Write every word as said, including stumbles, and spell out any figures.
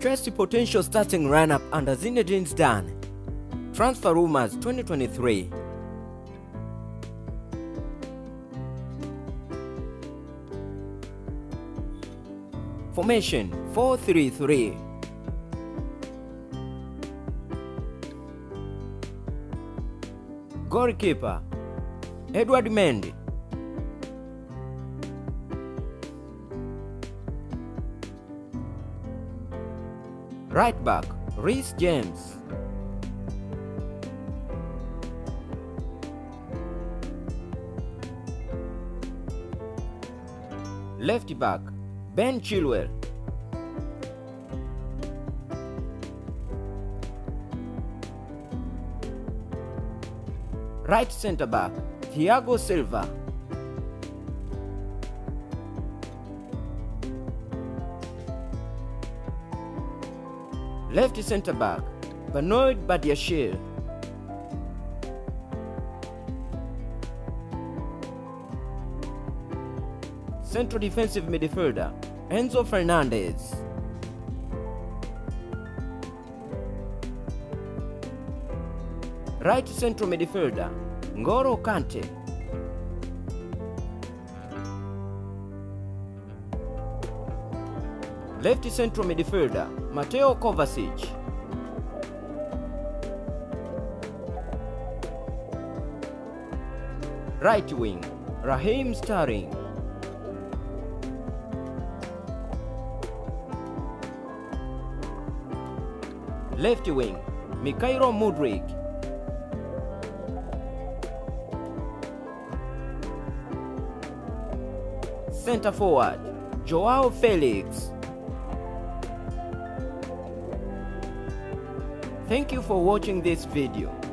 Chelsea potential starting lineup under Zinedine Zidane. Transfer Rumours twenty twenty-three. Formation four three three. Goalkeeper Edward Mendy. Right back Reece James. Left back Ben Chilwell. Right centre back Thiago Silva. Left centre back Benoit Badiashile. Central defensive midfielder Enzo Fernandez. Right central midfielder N'Golo Kante. Left central midfielder Mateo Kovacic. Right wing Raheem Sterling. Left wing Mikhailo Mudryk. Center forward Joao Felix. Thank you for watching this video.